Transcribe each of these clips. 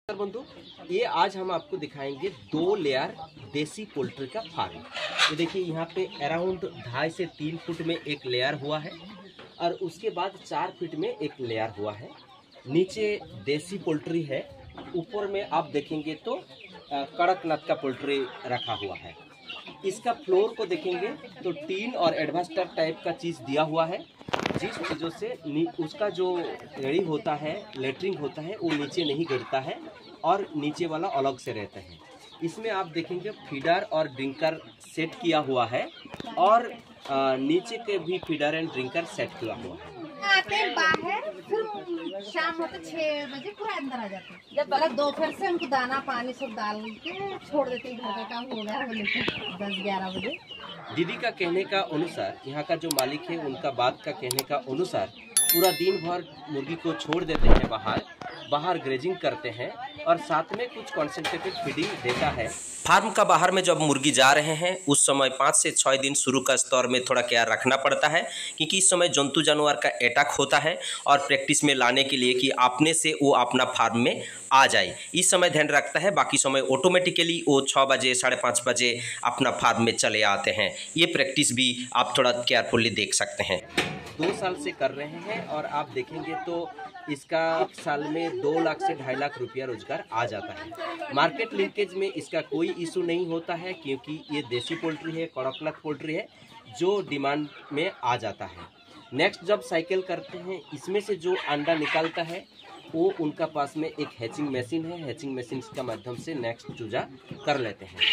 बंधु, ये आज हम आपको दिखाएंगे 2 लेयर देसी पोल्ट्री का फार्म। तो देखिए यहाँ पे अराउंड 2.5 से 3 फुट में एक लेयर हुआ है और उसके बाद 4 फीट में एक लेयर हुआ है। नीचे देसी पोल्ट्री है, ऊपर में आप देखेंगे तो कड़कनाथ का पोल्ट्री रखा हुआ है। इसका फ्लोर को देखेंगे तो टीन और एडवास्टर टाइप का चीज़ दिया हुआ है, जिस चीज़ों से उसका जो एड़ी होता है, लेटरिंग होता है, वो नीचे नहीं गिरता है और नीचे वाला अलग से रहता है। इसमें आप देखेंगे फीडर और ड्रिंकर सेट किया हुआ है और नीचे के भी फीडर एंड ड्रिंकर सेट किया हुआ है। आते हैं बाहर, फिर शाम होते 6 बजे पूरा अंदर आ जाते हैं। जब मतलब दोपहर से उनको दाना पानी सब डाल के छोड़ देते हैं। घर का काम हो गया बोले 10-11 बजे। दीदी का कहने का अनुसार, यहाँ का जो मालिक है उनका बात का कहने का अनुसार, पूरा दिन भर मुर्गी को छोड़ देते हैं, बाहर ग्रेजिंग करते हैं और साथ में कुछ कॉन्सेंट्रेटेड फीडिंग देता है। फार्म का बाहर में जब मुर्गी जा रहे हैं उस समय 5 से 6 दिन शुरू का स्तर में थोड़ा ख्याल रखना पड़ता है, क्योंकि इस समय जंतु जानवर का अटैक होता है और प्रैक्टिस में लाने के लिए कि अपने से वो अपना फार्म में आ जाए, इस समय ध्यान रखता है। बाकी समय ऑटोमेटिकली वो 6 बजे 5:30 बजे अपना फार्म में चले आते हैं। ये प्रैक्टिस भी आप थोड़ा केयरफुली देख सकते हैं। 2 साल से कर रहे हैं और आप देखेंगे तो इसका साल में 2 लाख से 2.5 लाख रुपया रोजगार आ जाता है। मार्केट लिंकेज में इसका कोई इशू नहीं होता है, क्योंकि ये देसी पोल्ट्री है, कड़कनाथ पोल्ट्री है, जो डिमांड में आ जाता है। नेक्स्ट जब साइकिल करते हैं, इसमें से जो अंडा निकलता है वो उनका पास में एक हैचिंग मशीन है, हैचिंग मशीन के माध्यम से नेक्स्ट चूजा कर लेते हैं।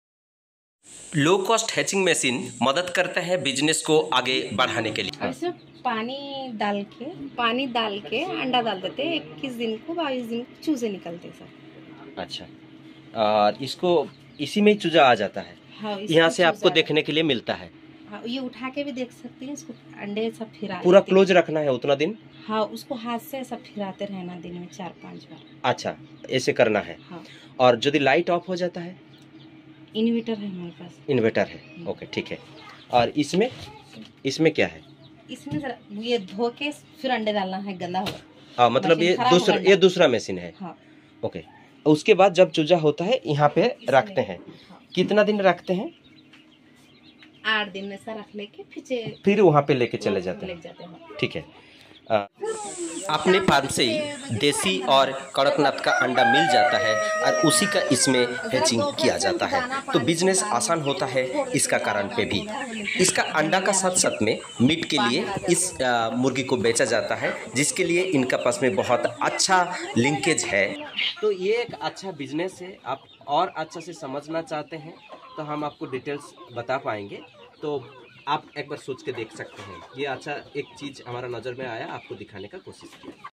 लो कॉस्ट हैचिंग मशीन मदद करता है बिजनेस को आगे बढ़ाने के लिए। ऐसे पानी डाल के अंडा डाल देते हैं। 21 दिन को 22 दिन को चूजे निकलते हैं सर। अच्छा, और इसको इसी में ही चूजा आ जाता है। हाँ, यहाँ से आपको देखने के लिए मिलता है। हाँ, ये उठा के भी देख सकते हैं। इसको अंडे सब फिरा पूरा क्लोज रखना है उतना दिन। हाँ, उसको हाथ से सब फिराते रहना दिन में 4-5 बार। अच्छा, ऐसे करना है। हाँ। और यदि लाइट ऑफ हो जाता है? इन्वर्टर है हमारे पास। इन्वर्टर है, ओके ठीक है। और इसमें क्या है? इसमें ये धो के फिर अंडे डालना है, गंदा होगा। हाँ, मतलब ये दूसरा मशीन है। हाँ। ओके, उसके बाद जब चूजा होता है यहाँ पे रखते हैं। हाँ। कितना दिन रखते हैं? 8 दिन में से रख लेके फिर वहाँ पे लेके चले जाते हैं। ठीक है। अपने फार्म से ही देसी और कड़कनाथ का अंडा मिल जाता है और उसी का इसमें हैचिंग किया जाता है, तो बिजनेस आसान होता है इसका कारण पे भी। इसका अंडा का साथ साथ में मीट के लिए इस मुर्गी को बेचा जाता है, जिसके लिए इनका पास में बहुत अच्छा लिंकेज है। तो ये एक अच्छा बिजनेस है। आप और अच्छा से समझना चाहते हैं तो हम आपको डिटेल्स बता पाएंगे, तो आप एक बार सोच के देख सकते हैं। ये अच्छा एक चीज़ हमारा नज़र में आया, आपको दिखाने का कोशिश किया।